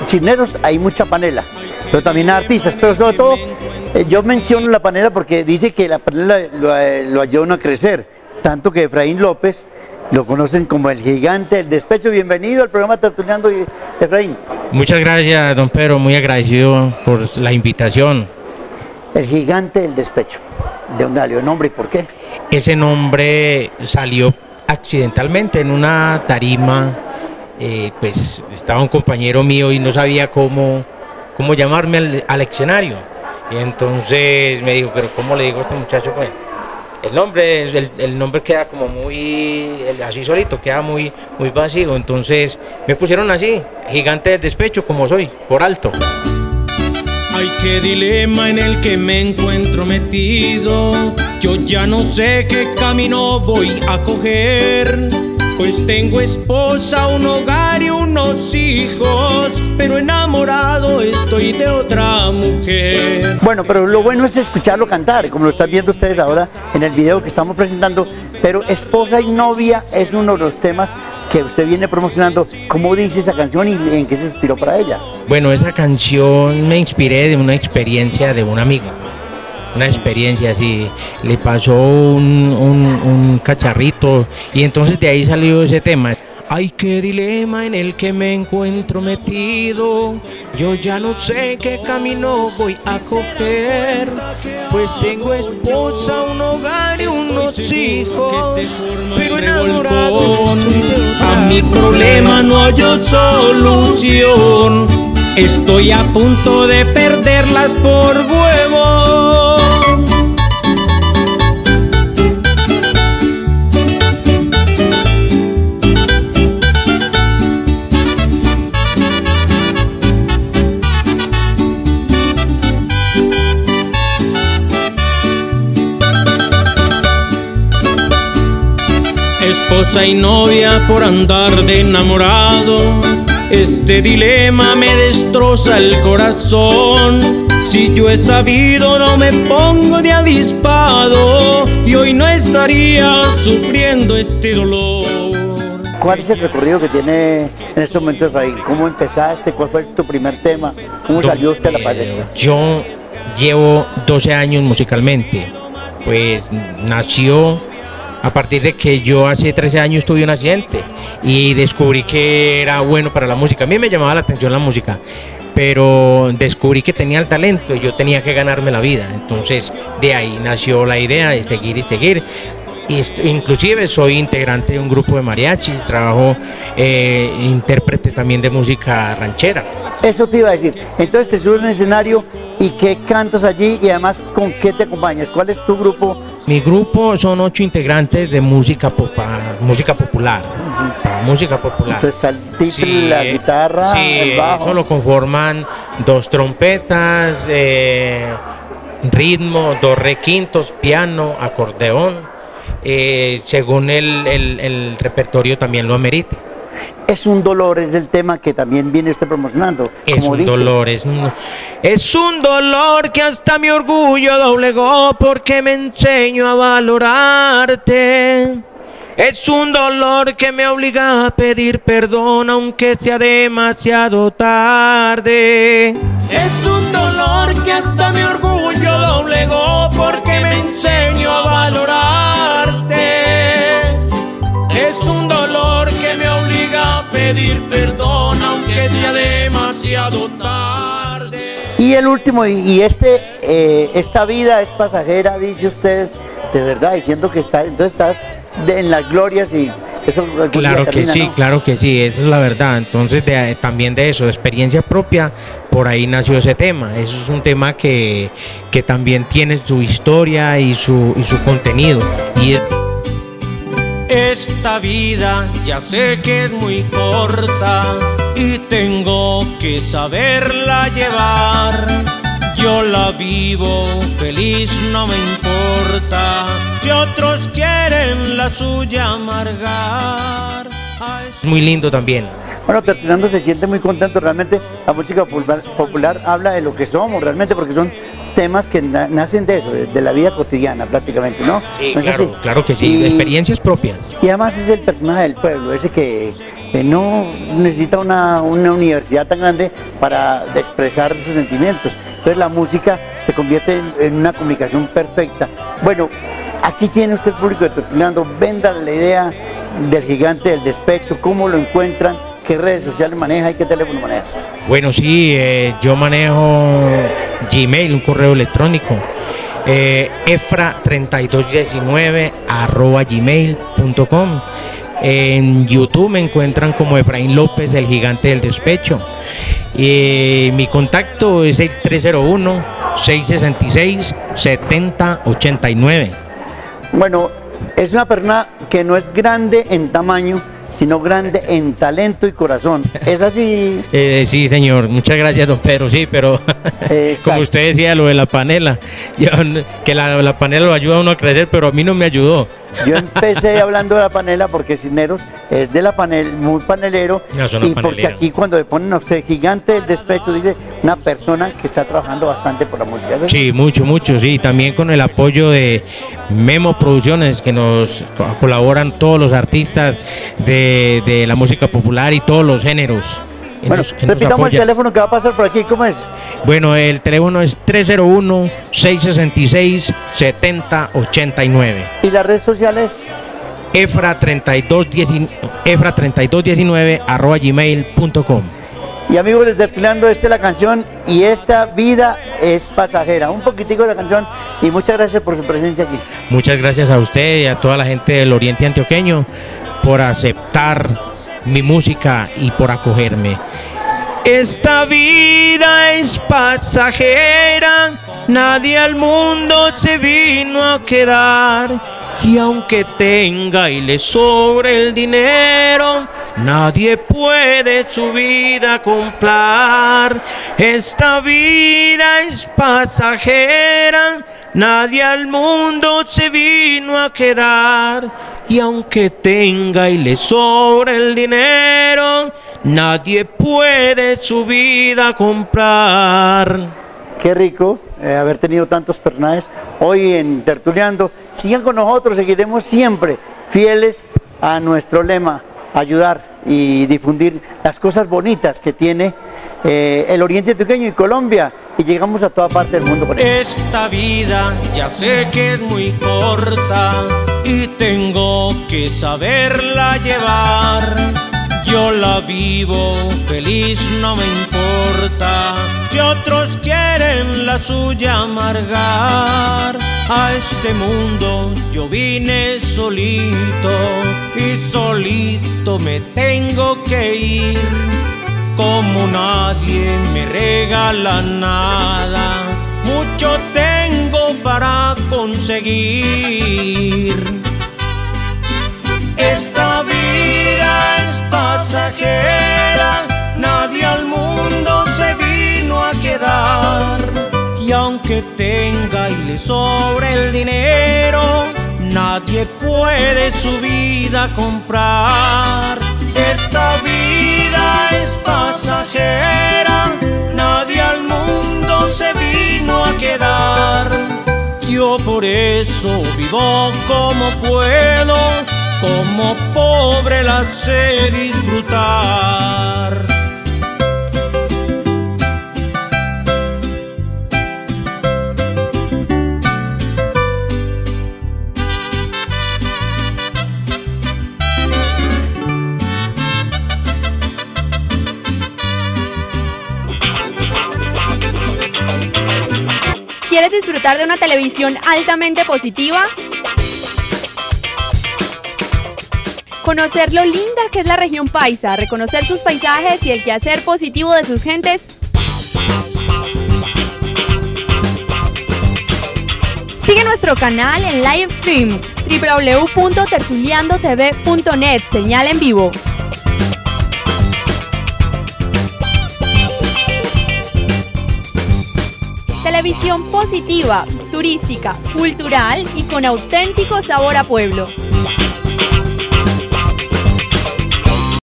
Cisneros hay mucha panela, pero también hay artistas, pero sobre todo yo menciono la panela porque dice que la panela lo ayuda a crecer, tanto que Efraín López lo conocen como el gigante del despecho. Bienvenido al programa Tertuleando, Efraín. Muchas gracias, don Pedro, muy agradecido por la invitación. El gigante del despecho, ¿de dónde salió el nombre y por qué? Ese nombre salió accidentalmente en una tarima, pues estaba un compañero mío y no sabía cómo llamarme al escenario. Y entonces me dijo, pero ¿cómo le digo a este muchacho? Pues, el nombre queda como muy, así solito, queda muy vacío, entonces me pusieron así, gigante del despecho, como soy, por alto. Ay, qué dilema en el que me encuentro metido, yo ya no sé qué camino voy a coger, pues tengo esposa, un hogar y unos hijos, pero enamorado estoy de otra mujer. Bueno, pero lo bueno es escucharlo cantar, como lo están viendo ustedes ahora en el video que estamos presentando, pero Esposa y Novia es uno de los temas que usted viene promocionando. ¿Cómo dice esa canción y en qué se inspiró para ella? Bueno, esa canción me inspiré de una experiencia de un amigo. Una experiencia así, le pasó un cacharrito y entonces de ahí salió ese tema. Ay, qué dilema en el que me encuentro metido, yo ya no sé qué camino voy a coger, pues tengo esposa, un hogar y unos hijos, pero enamorado a mi problema no hallo solución, estoy a punto de perderlas por huevo. Esposa y novia por andar de enamorado, este dilema me destroza el corazón. Si yo he sabido no me pongo de avispado y hoy no estaría sufriendo este dolor. ¿Cuál es el recorrido que tiene en este momento, Efraín? ¿Cómo empezaste? ¿Cuál fue tu primer tema? ¿Cómo salió usted a la palestra? Yo llevo 12 años musicalmente, pues nació a partir de que yo hace 13 años tuve un accidente y descubrí que era bueno para la música. A mí me llamaba la atención la música, pero descubrí que tenía el talento y yo tenía que ganarme la vida. Entonces de ahí nació la idea de seguir y seguir. Inclusive soy integrante de un grupo de mariachis, trabajo intérprete también de música ranchera. Eso te iba a decir. Entonces te subes en el escenario y ¿qué cantas allí? Y además, ¿con qué te acompañas? ¿Cuál es tu grupo? Mi grupo son 8 integrantes de música popular. Música popular. Entonces está el tifle, la guitarra, el bajo. Eso lo conforman 2 trompetas, ritmo, 2 requintos, piano, acordeón, según el repertorio también lo amerite. Es un dolor, es el tema que también viene usted promocionando. Es un dolor, es un dolor que hasta mi orgullo doblegó porque me enseño a valorarte. Es un dolor que me obliga a pedir perdón aunque sea demasiado tarde. Es un dolor que hasta mi orgullo doblegó porque me enseño a valorarte. Es un dolor que me obliga a pedir perdón aunque sea demasiado tarde. Y el último, esta vida es pasajera, dice usted, de verdad, diciendo que entonces estás en las glorias y eso. Claro que sí, ¿no? Claro que sí, esa es la verdad. Entonces también de eso, de experiencia propia, por ahí nació ese tema. Eso es un tema que también tiene su historia y su contenido. Esta vida ya sé que es muy corta y tengo que saberla llevar. Yo la vivo feliz, no me importa si otros quieren la suya amargar. Muy lindo también. Bueno, Tertuleando se siente muy contento. Realmente la música popular habla de lo que somos realmente, porque son temas que nacen de eso, de la vida cotidiana prácticamente, ¿no? Sí, ¿No es claro, así? claro que sí, de experiencias propias. Y además es el personaje del pueblo, ese que no necesita una universidad tan grande para expresar sus sentimientos. Entonces la música se convierte en una comunicación perfecta. Bueno, aquí tiene usted el público de Tertuliando, venda la idea del Gigante del Despecho, cómo lo encuentran, qué redes sociales maneja y qué teléfono maneja. Bueno, sí, yo manejo Gmail, un correo electrónico, efra3219@gmail.com. En YouTube me encuentran como Efraín López, el Gigante del Despecho. Mi contacto es el 301-666-7089. Bueno, es una persona que no es grande en tamaño, sino grande en talento y corazón. ¿Es así? Sí, señor. Muchas gracias, don Pedro. Sí, pero como usted decía, lo de la panela, que la panela lo ayuda a uno a crecer, pero a mí no me ayudó. Yo empecé hablando de la panela porque Cisneros es de la panela, muy panelero, y porque aquí cuando le ponen a usted Gigante del Despecho, dice una persona que está trabajando bastante por la música. ¿Sí? Sí, mucho, sí, también con el apoyo de Memo Producciones, que nos colaboran todos los artistas de la música popular y todos los géneros. Bueno, repitamos el teléfono que va a pasar por aquí, ¿cómo es? Bueno, el teléfono es 301-666-7089. ¿Y las redes sociales? efra3219@gmail.com. Y amigos, les Tertuliando, esta es la canción y esta vida es pasajera. Un poquitico de la canción y muchas gracias por su presencia aquí. Muchas gracias a usted y a toda la gente del Oriente Antioqueño por aceptar mi música y por acogerme. Esta vida es pasajera, nadie al mundo se vino a quedar, y aunque tenga y le sobre el dinero, nadie puede su vida comprar. Esta vida es pasajera, nadie al mundo se vino a quedar, y aunque tenga y le sobre el dinero, nadie puede su vida comprar. Qué rico haber tenido tantos personajes hoy en Tertuliando. Sigan con nosotros, seguiremos siempre fieles a nuestro lema, ayudar y difundir las cosas bonitas que tiene el Oriente Antioqueño y Colombia, y llegamos a toda parte del mundo con esto. Esta vida ya sé que es muy corta y tengo que saberla llevar. Yo la vivo feliz, no me importa si otros quieren la suya amargar. A este mundo yo vine solito y solito me tengo que ir. Como nadie me regala nada, mucho tengo para conseguir. Esta vida es pasajera, nadie al mundo se vino a quedar, y aunque tenga y le sobre el dinero, nadie puede su vida comprar. Esta vida es pasajera, nadie al mundo se vino a quedar. Yo por eso vivo como puedo, como pobre la sé disfrutar. ¿Quieres disfrutar de una televisión altamente positiva? Conocer lo linda que es la región paisa, reconocer sus paisajes y el quehacer positivo de sus gentes. Sigue nuestro canal en live stream www.tertuliandotv.net, señal en vivo. Televisión positiva, turística, cultural y con auténtico sabor a pueblo.